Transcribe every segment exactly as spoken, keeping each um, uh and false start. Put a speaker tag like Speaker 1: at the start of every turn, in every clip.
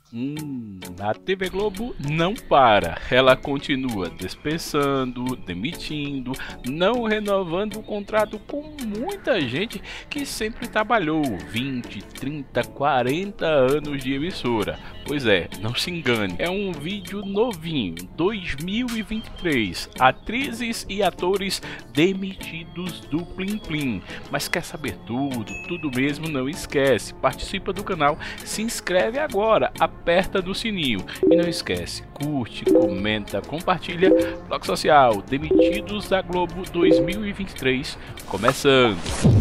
Speaker 1: Hum, a T V Globo não para, ela continua dispensando, demitindo, não renovando o contrato com muita gente que sempre trabalhou vinte, trinta, quarenta anos de emissora. Pois é, não se engane, é um vídeo novinho, dois mil e vinte e três, atrizes e atores demitidos do Plim Plim. Mas quer saber tudo, tudo mesmo? Não esquece, participa do canal, se inscreve agora, aperta no sininho e não esquece, curte, comenta, compartilha. Bloco Social, Demitidos da Globo dois mil e vinte e três, começando.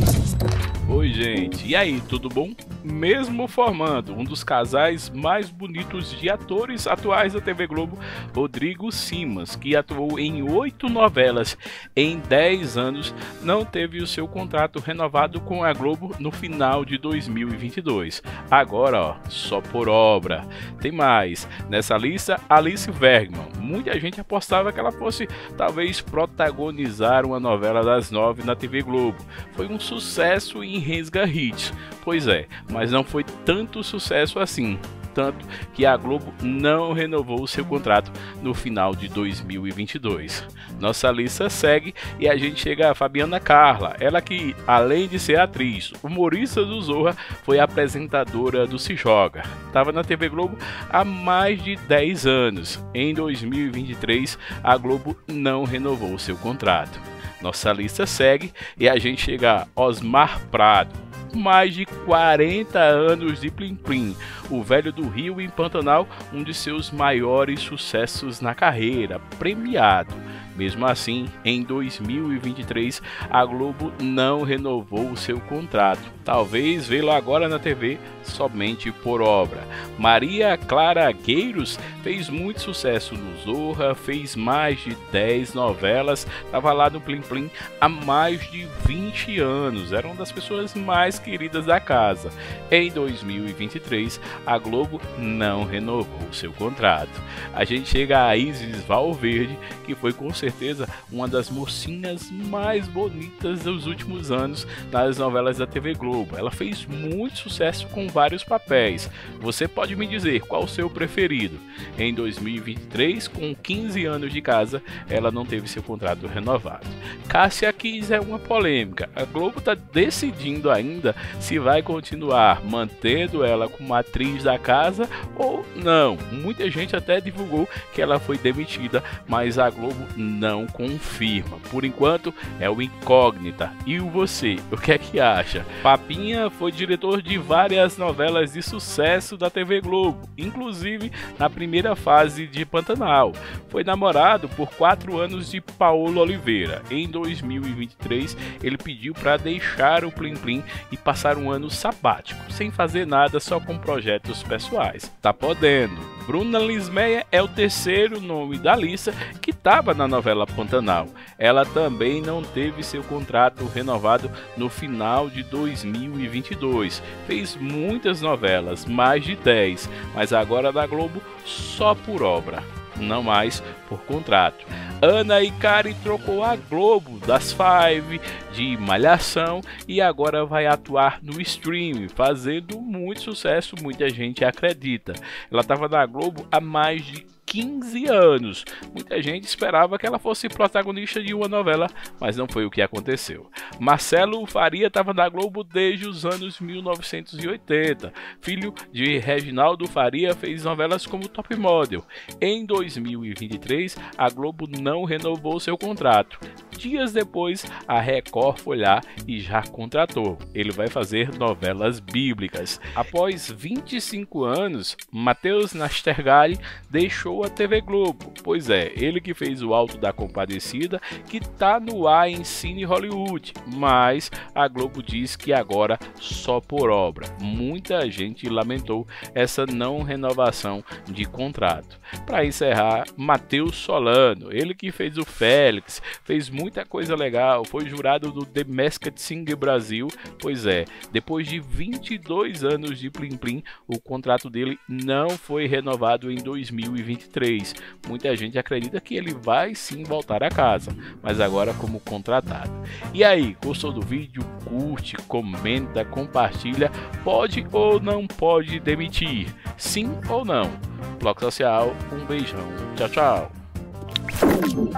Speaker 1: Oi gente, e aí, tudo bom? Mesmo formando um dos casais mais bonitos de atores atuais da T V Globo, Rodrigo Simas, que atuou em oito novelas em dez anos, não teve o seu contrato renovado com a Globo no final de dois mil e vinte e dois. Agora, ó, só por obra. Tem mais, nessa lista, Alice Vergman. Muita gente apostava que ela fosse talvez protagonizar uma novela das nove na T V Globo. Foi um sucesso em Resga Hits, pois é, mas não foi tanto sucesso assim, tanto que a Globo não renovou seu contrato no final de dois mil e vinte e dois. Nossa lista segue e a gente chega a Fabiana Carla, ela que, além de ser atriz, humorista do Zorra, foi apresentadora do Se Joga. Estava na T V Globo há mais de dez anos. Em dois mil e vinte e três, a Globo não renovou seu contrato. Nossa lista segue e a gente chega a Osmar Prado, mais de quarenta anos de Plim Plim, o velho do Rio em Pantanal, um de seus maiores sucessos na carreira, premiado. Mesmo assim, em dois mil e vinte e três, a Globo não renovou o seu contrato. Talvez vê-lo agora na T V somente por obra. Maria Clara Gueiros fez muito sucesso no Zorra, fez mais de dez novelas, estava lá no Plim Plim há mais de vinte anos, era uma das pessoas mais queridas da casa. Em dois mil e vinte e três, a Globo não renovou o seu contrato. A gente chega a Isis Valverde, que foi com certeza uma das mocinhas mais bonitas dos últimos anos nas novelas da T V Globo. Ela fez muito sucesso com vários papéis. Você pode me dizer qual o seu preferido? Em dois mil e vinte e três, com quinze anos de casa, ela não teve seu contrato renovado. Cássia Kiss é uma polêmica. A Globo está decidindo ainda se vai continuar mantendo ela como atriz da casa ou não. Muita gente até divulgou que ela foi demitida, mas a Globo não confirma. Por enquanto é o incógnita. E você, o que é que acha? Papinha foi diretor de várias novelas de sucesso da T V Globo, inclusive na primeira fase de Pantanal. Foi namorado por quatro anos de Paola Oliveira. Em dois mil e vinte e três, ele pediu para deixar o Plim Plim e passar um ano sabático, sem fazer nada, só com projetos pessoais. Tá podendo. Bruna Lismeia é o terceiro nome da lista que estava na novela Pantanal. Ela também não teve seu contrato renovado no final de dois mil e vinte e dois. Fez muitas novelas, mais de dez, mas agora da Globo só por obra, não mais por contrato. Ana Icari trocou a Globo das Five, de Malhação, e agora vai atuar no streaming, fazendo muito sucesso, muita gente acredita. Ela estava na Globo há mais de quinze anos. Muita gente esperava que ela fosse protagonista de uma novela, mas não foi o que aconteceu. Marcelo Faria estava na Globo desde os anos mil novecentos e oitenta. Filho de Reginaldo Faria, fez novelas como Top Model. Em dois mil e vinte e três, a Globo não renovou seu contrato. Dias depois, a Record foi lá e já contratou. Ele vai fazer novelas bíblicas. Após vinte e cinco anos, Matheus Nastergalli deixou a T V Globo. Pois é, ele que fez o Alto da Compadecida, que tá no ar em Cine Hollywood, mas a Globo diz que agora só por obra. Muita gente lamentou essa não renovação de contrato. Para encerrar, Matheus Solano, ele que fez o Félix, fez muito muita coisa legal, foi jurado do The Masked Singer Brasil. Pois é, depois de vinte e dois anos de Plim Plim, o contrato dele não foi renovado em dois mil e vinte e três. Muita gente acredita que ele vai sim voltar a casa, mas agora como contratado. E aí, gostou do vídeo? Curte, comenta, compartilha. Pode ou não pode demitir? Sim ou não? Bloco Social, um beijão. Tchau, tchau.